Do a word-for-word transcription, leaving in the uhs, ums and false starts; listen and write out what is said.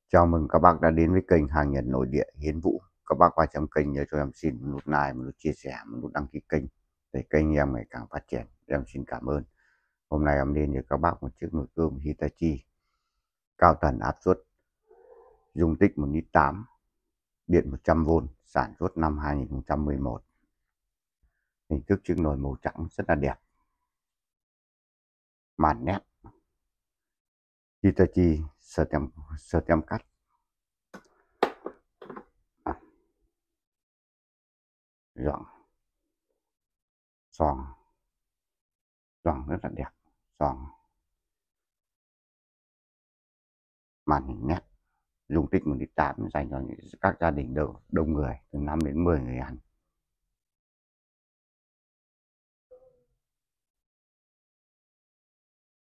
Chào mừng các bác đã đến với kênh Hàng Nhật Nội Địa Hiến Vũ. Các bác qua chấm kênh nhớ cho em xin một nút like, một nút chia sẻ, một nút đăng ký kênh để kênh em ngày càng phát triển. Em xin cảm ơn. Hôm nay em lên cho các bác một chiếc nồi cơm Hitachi cao tần áp suất, dung tích một lít tám, điện một trăm vôn, sản xuất năm hai nghìn không trăm mười một. Hình thức chiếc nồi màu trắng rất là đẹp, màn nét Hitachi stem stem cắt. Rộng xoòng xoòng rất là đẹp, xoòng màn hình nét, dung tích một lít tám, dành cho các gia đình đông, đông người từ năm đến mười người ăn.